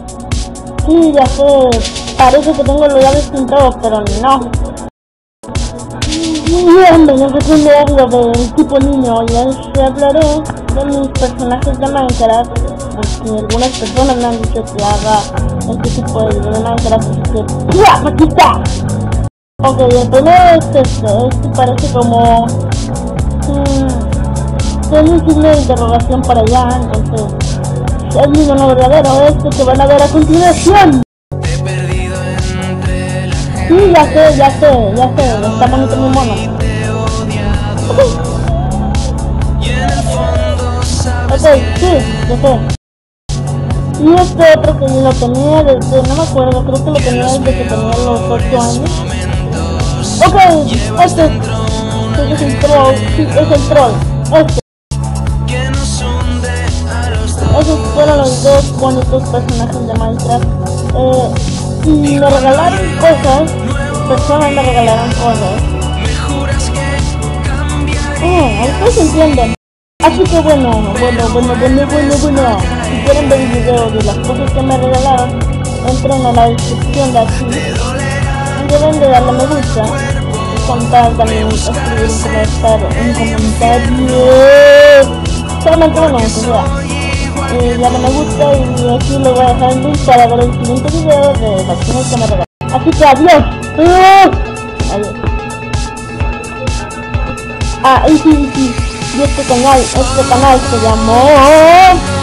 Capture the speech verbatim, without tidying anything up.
Sí, ya sé, parece que tengo los labios pintados, pero no. Bien, vengo a aprender lo del tipo niño y les hablaré de mis personajes de Minecraft, porque algunas personas me han dicho que haga este tipo de video de Minecraft, así que ¡ya! ¡Aquí está! Ok, el primero es este, este parece como mmm, tiene un signo de interrogación para allá, entonces es mi no verdadero, este que van a ver a continuación. Sí, ya sé, ya sé, ya sé, está bonito mi mono. Ok, sí, ya sé. Y este otro que yo lo tenía desde, no me acuerdo, creo que lo tenía desde que tenía los ocho años. Ok, este es el troll, sí, es el troll, este. Esos fueron los dos bonitos personajes de Minecraft. Eh, y me regalaron cosas, personas me regalaron cosas. Oh, ustedes entienden. Así que bueno, bueno, bueno, bueno, bueno, bueno. Si quieren ver el video de las cosas que me regalaron, entren a la descripción de aquí. Y deben de darle me gusta. Y contar también, escribir un comentario. Un comentario. Solamente uno, que sea. Eh, ya no me gusta y aquí lo voy a dejar en link para ver el siguiente video de las cosas que me regalan. Así que adiós. Adiós. Ah, y sí, y sí. Y este canal, este canal se llamó